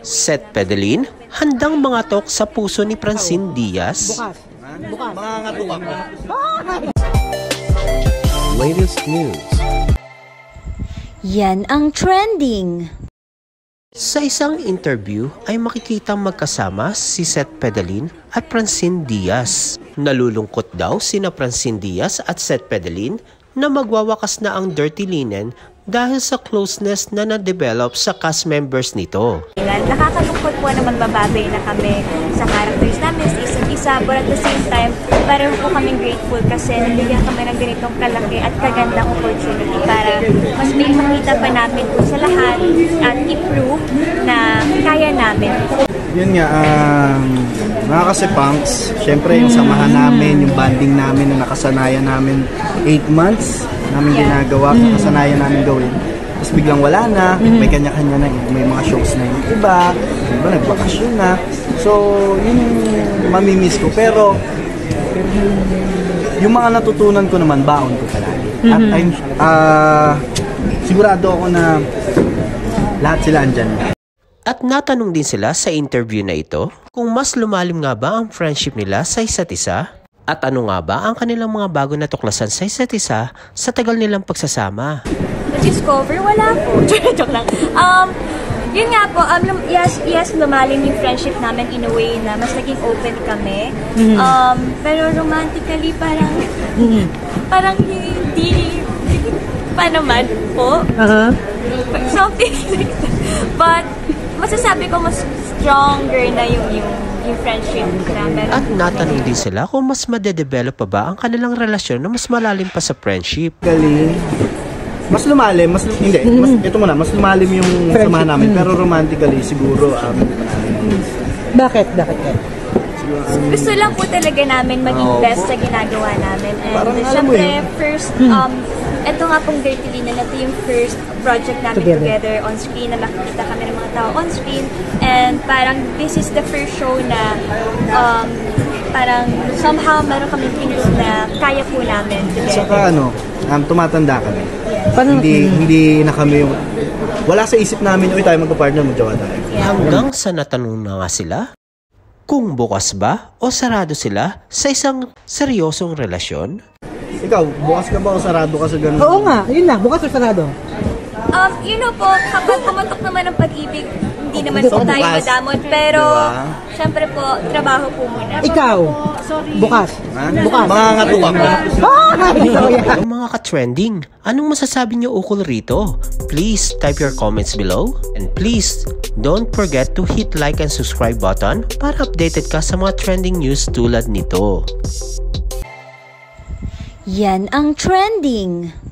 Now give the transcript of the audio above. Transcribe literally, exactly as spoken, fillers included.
Seth Pedelin, handang mangatok sa puso ni Francine Diaz. Bukas. Bukas. Mangangatok ako. Latest news. Yan ang trending. Sa isang interview ay makikitang magkasama si Seth Pedelin at Francine Diaz. Nalulungkot daw sina Francine Diaz at Seth Pedelin na magwawakas na ang dirty linen dahil sa closeness na na-develop sa cast members nito. Nakakalungkot po na magbababay na kami sa characters namin sa isa't isa, but at the same time, pareho po kaming grateful kasi nabigyan kami ng ganitong kalaki at kagandang opportunity para mas may makita pa namin po sa lahat at i-prove na kaya namin. Yun nga, um, mga kasi punks, syempre yung samahan namin, yung banding namin na nakasanayan namin eight months namin Yeah. ginagawa, nakasanayan namin gawin. Tapos biglang wala na, may kanya-kanya na, may mga shows na yung iba, yung iba nagbakasyon na. So, yun yung mamimiss ko. Pero, yung mga natutunan ko naman, baon ko palagi. At I'm, uh, sigurado ako na lahat sila andyan. At natanong din sila sa interview na ito kung mas lumalim nga ba ang friendship nila sa isa't isa at ano nga ba ang kanilang mga bago na tuklasan sa isa't isa sa tagal nilang pagsasama. Discover, wala po. Joke lang. Um, yun nga po, um, lum- yes, yes, lumalim yung friendship namin in a way na mas naging open kami. Mhm. Um, pero romantically, parang, Mhm. parang hindi, hindi pa naman po. Aha. Something like that. But, masasabi ko mas stronger na yung, yung, yung friendship namin. At natanong din sila kung mas madedevelop pa ba ang kanilang relasyon na mas malalim pa sa friendship. Galing. Mas lumalim, mas hindi, mas, ito muna, mas lumalim yung Friendship. samahan namin. Mm. Pero romantically, siguro, um, Bakit? Bakit? siguro, um, Gusto lang po talaga namin maging Oo best po. sa ginagawa namin. And Parang alam mo syempre, eh. first, um, ito nga pong Dirty Linen, ito yung first project namin Together. together, on screen, na makikita kami ng mga tao on screen. And parang this is the first show na um, parang somehow meron kami feeling na kaya po namin together. saka ano, um, tumatanda kami. Paano? Hindi, hindi na kami yung, wala sa isip namin, uy tayo magpa-partner, mag-jowa tayo. Hanggang sa natanong na nga sila kung bukas ba o sarado sila sa isang seryosong relasyon. Ikaw, bukas ka ba o sarado ka sa ganun? Oo nga, yun na. Bukas o sarado? Um, you know po, kapag pumatok naman ang pag-ibig, hindi naman So, po tayo bukas. madamot. Pero, Diba? syempre po, trabaho po muna. Ikaw? Bukas. Ha? Bukas. Mangangatok ako. Ah! So, yeah. Ang mga ka-trending, anong masasabi niyo ukol rito? Please type your comments below. And please, don't forget to hit like and subscribe button para updated ka sa mga trending news tulad nito. Yan ang trending.